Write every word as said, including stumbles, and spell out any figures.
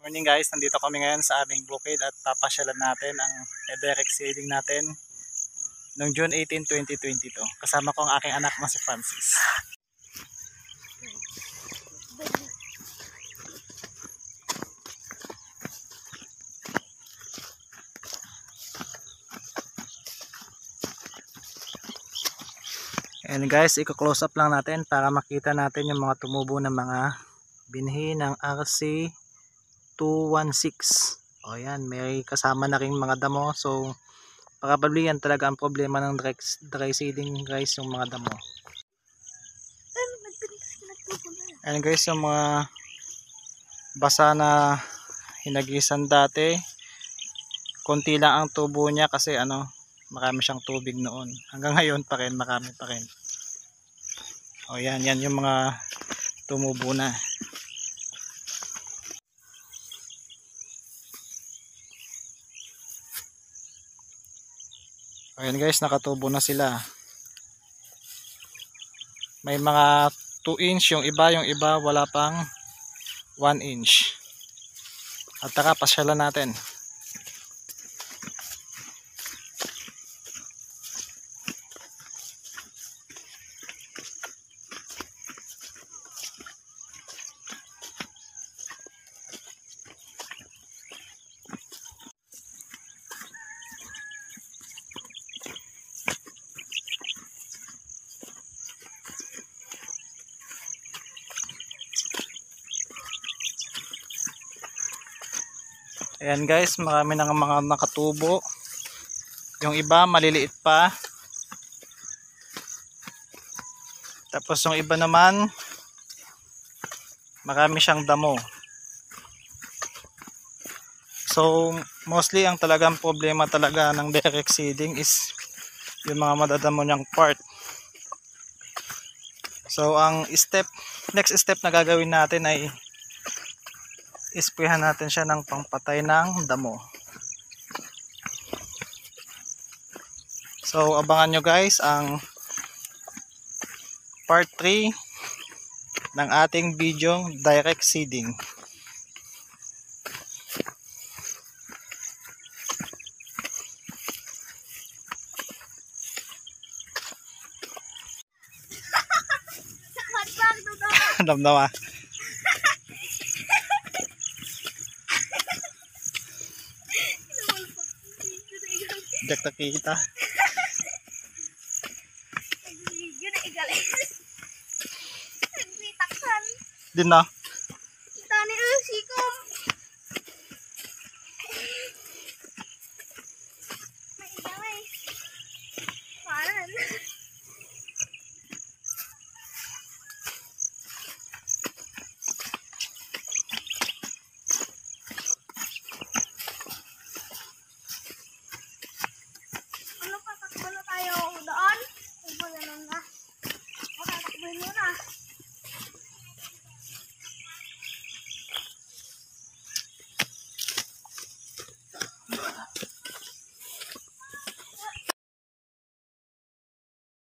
Morning guys, nandito kami ngayon sa aming bukid at papasyalan natin ang direct seeding natin noong June eighteen, twenty twenty-two. Kasama ko ang aking anak na si Francis. And guys, i-close up lang natin para makita natin yung mga tumubo ng mga binhi ng R C two sixteen. O yan, may kasama na rin mga damo. So probably yan talaga ang problema ng dry, dry seeding guys, yung mga damo. And guys, yung mga basa na hinagisan dati, konti lang ang tubo niya kasi ano, marami siyang tubig noon. Hanggang ngayon pa rin, marami pa rin. O yan, yan yung mga tumubo na. Ayan guys, nakatubo na sila. May mga two inch yung iba, yung iba wala pang one inch. At tara, pasyalan natin. Ayan guys, marami nang mga nakatubo. Yung iba maliliit pa. Tapos yung iba naman marami siyang damo. So mostly ang talagang problema talaga ng direct seeding is yung mga madadamo niyang part. So ang step, next step na gagawin natin ay isprayan natin siya ng pangpatay ng damo. So abangan nyo guys ang part three ng ating video direct seeding. Damdama. Jak tak kita. Din na.